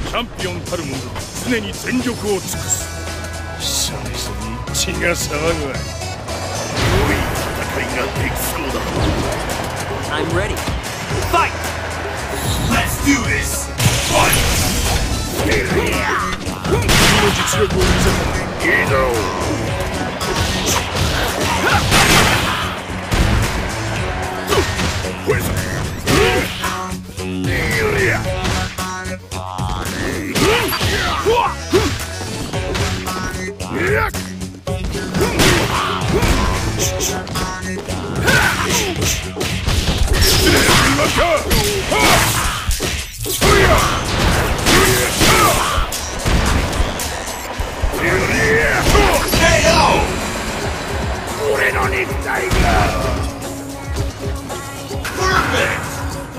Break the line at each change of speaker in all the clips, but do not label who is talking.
チャンピオンたる者常に全力を尽くす。久々に血が騒ぐわ。良い戦いができそうだ。
I'm ready. Fight!
Let's do this! Fight!
君の実力を見せていいだろう。ほいさ。俺の肉体が
Perfect!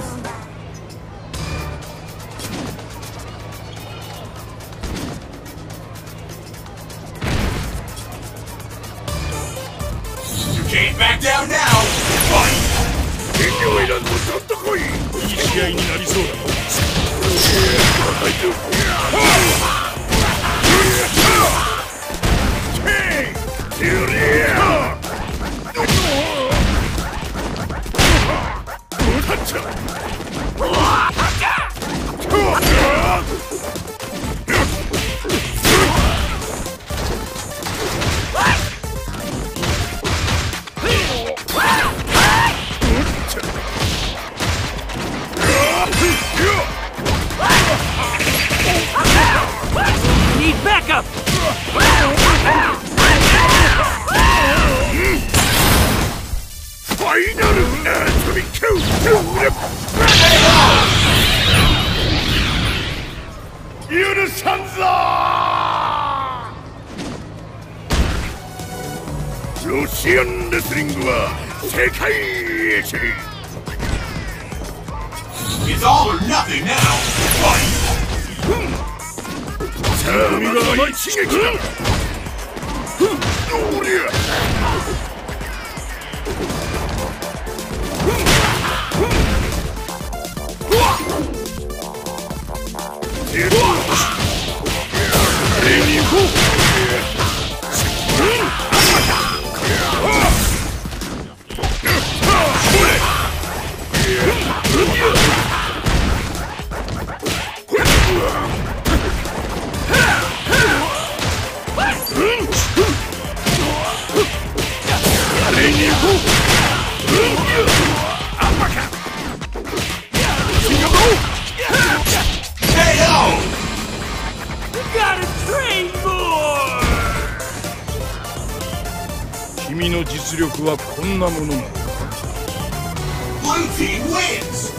You can't back down now! Fight!
敵を選んで取ってこい。いい試合になりそうだ。
Need backup!
ファイナルアトミック許さんぞ。ロシアンレスリングは世界一。
It's all or nothing now! Fight!
さあ、海が甘い刺激だ。おりゃ。君の実力はこんなものなのか。
Blue team wins!